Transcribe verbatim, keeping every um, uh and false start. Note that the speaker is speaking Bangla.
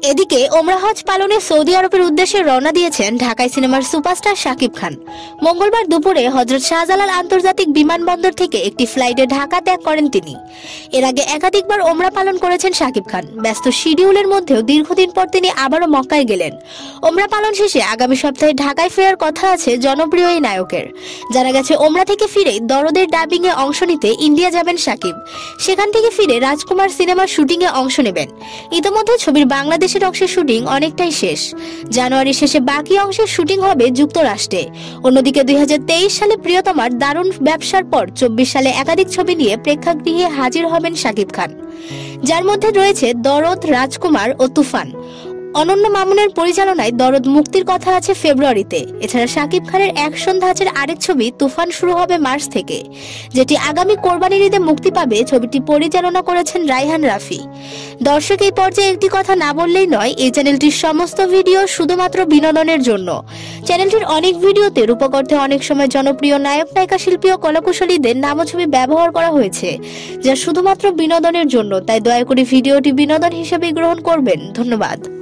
এদিকে ওমরা হজ পালনে সৌদি আরবের উদ্দেশ্যে রওনা দিয়েছেন ঢাকায় সিনেমার সুপারস্টার শাকিব খান। মঙ্গলবার দুপুরে হযরত শাহজালাল আন্তর্জাতিক বিমানবন্দর থেকে একটি ফ্লাইটে ঢাকা ত্যাগ করেন তিনি। এর আগে একাধিকবার ওমরা পালন করেছেন শাকিব খান। ব্যস্ত শিডিউলের মধ্যেও দীর্ঘদিন পর তিনি আবারও মক্কায় গেলেন। ওমরা পালন শেষে আগামী সপ্তাহে ঢাকায় ফেরার কথা আছে জনপ্রিয় এই নায়কের। জানা গেছে ওমরা থেকে ফিরেই দরদের ডাবিং এ অংশ নিতে ইন্ডিয়া যাবেন শাকিব। সেখান থেকে ফিরে রাজকুমার সিনেমার শুটিং এ অংশ নেবেন। ইতিমধ্যে ছবির বাংলাদেশ অংশের শুটিং অনেকটাই শেষ। জানুয়ারি শেষে বাকি অংশের শুটিং হবে যুক্তরাষ্ট্রে। অন্যদিকে দুই হাজার তেইশ সালে প্রিয়তমার দারুণ ব্যবসার পর চব্বিশ সালে একাধিক ছবি নিয়ে প্রেক্ষাগৃহে হাজির হবেন শাকিব খান, যার মধ্যে রয়েছে দরদ, রাজকুমার ও তুফান। অনন্য মামুনের পরিচালনায় দরদ মুক্তির কথা আছে ফেব্রুয়ারিতে। এছাড়া শাকিব খানের অ্যাকশন ধাঁচের আরেক ছবি তুফান শুরু হবে মার্চ থেকে, যেটি আগামী কোরবানির ঈদে মুক্তি পাবে। ছবিটি পরিচালনা করেছেন রায়হান রাফি। দর্শক, এই পর্যায়ে একটি কথা না বললেই নয়, এই চ্যানেলটির সমস্ত ভিডিও শুধুমাত্র বিনোদনের জন্য। চ্যানেলটির অনেক ভিডিওতে রূপকর্থে অনেক সময় জনপ্রিয় নায়ক, নায়িকা, শিল্পী ও কলাকুশলীদের নাম ও ছবি ব্যবহার করা হয়েছে, যা শুধুমাত্র বিনোদনের জন্য। তাই দয়া করে ভিডিওটি বিনোদন হিসেবে গ্রহণ করবেন। ধন্যবাদ।